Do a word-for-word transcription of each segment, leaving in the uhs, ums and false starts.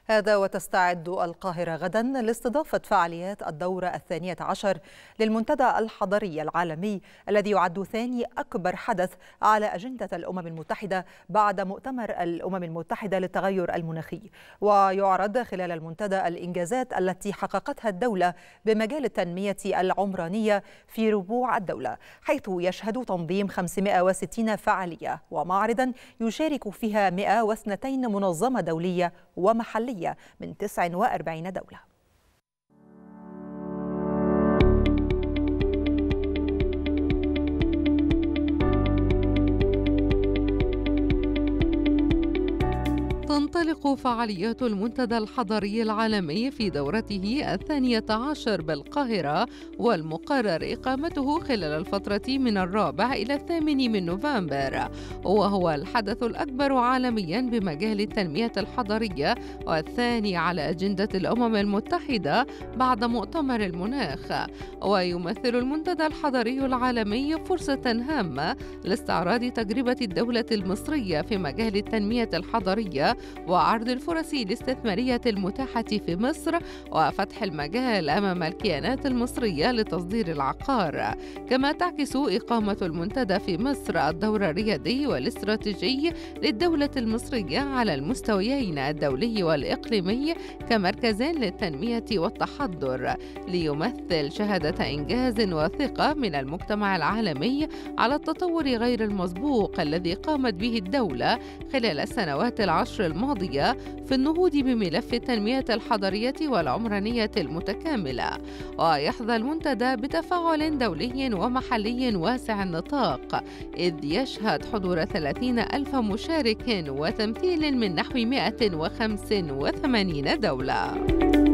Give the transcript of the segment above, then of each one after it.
هذا وتستعد القاهرة غدا لاستضافة فعاليات الدورة الثانية عشر للمنتدى الحضري العالمي الذي يعد ثاني أكبر حدث على أجندة الأمم المتحدة بعد مؤتمر الأمم المتحدة للتغير المناخي. ويعرض خلال المنتدى الإنجازات التي حققتها الدولة بمجال التنمية العمرانية في ربوع الدولة، حيث يشهد تنظيم خمسمائة وستين فعالية ومعرضا يشارك فيها مئة واثنين منظمة دولية ومحلية من تسع وأربعين دولة. تنطلق فعاليات المنتدى الحضري العالمي في دورته الثانية عشر بالقاهرة، والمقرر إقامته خلال الفترة من الرابع إلى الثامن من نوفمبر، وهو الحدث الأكبر عالميا بمجال التنمية الحضرية والثاني على أجندة الأمم المتحدة بعد مؤتمر المناخ. ويمثل المنتدى الحضري العالمي فرصة هامة لاستعراض تجربة الدولة المصرية في مجال التنمية الحضرية وعرض الفرص الاستثمارية المتاحة في مصر وفتح المجال أمام الكيانات المصرية لتصدير العقار. كما تعكس إقامة المنتدى في مصر الدور الريادي والاستراتيجي للدولة المصرية على المستويين الدولي والإقليمي كمركز للتنمية والتحضر، ليمثل شهادة إنجاز وثقة من المجتمع العالمي على التطور غير المسبوق الذي قامت به الدولة خلال السنوات العشر الماضية في النهوض بملف التنمية الحضرية والعمرانية المتكاملة. ويحظى المنتدى بتفاعل دولي ومحلي واسع النطاق، إذ يشهد حضور ثلاثين ألف مشارك وتمثيل من نحو مئة وخمسة وثمانين دولة.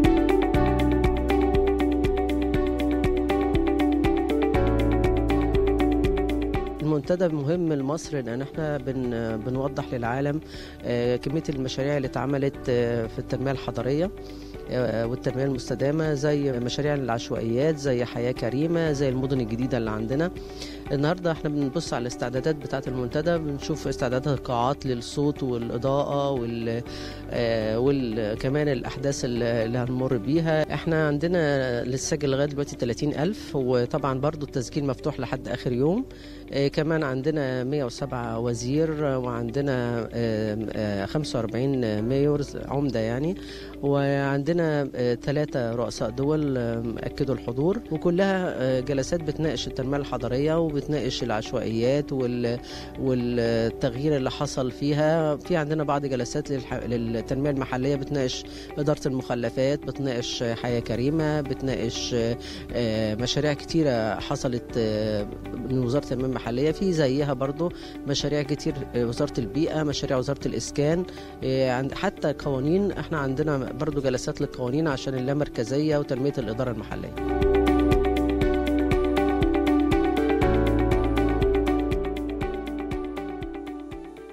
المنتدى مهم لمصر لأن احنا بن بنوضح للعالم كمية المشاريع اللي اتعملت في التنمية الحضرية والتنمية المستدامة، زي مشاريع العشوائيات، زي حياة كريمة، زي المدن الجديدة اللي عندنا. النهاردة احنا بنبص على الاستعدادات بتاعة المنتدى، بنشوف استعدادات القاعات للصوت والإضاءة وال وكمان الأحداث اللي هنمر بيها. احنا عندنا للسجل لغاية دلوقتي ثلاثين ألف، وطبعا برضو التسجيل مفتوح لحد آخر يوم. كمان عندنا مئة وسبعة وزير، وعندنا خمسة وأربعين مايور عمدة يعني، وعندنا ثلاثة رؤساء دول أكدوا الحضور، وكلها جلسات بتناقش التنمية الحضرية وبتناقش العشوائيات والتغيير اللي حصل فيها. في عندنا بعض جلسات للتنمية المحلية بتناقش إدارة المخلفات، بتناقش حياة كريمة، بتناقش مشاريع كتيرة حصلت من وزارة التنمية المحلية. في زيها برضو مشاريع كتير وزارة البيئة، مشاريع وزارة الإسكان، حتى قوانين. احنا عندنا برضو جلسات للقوانين عشان اللامركزية وتنمية الإدارة المحلية.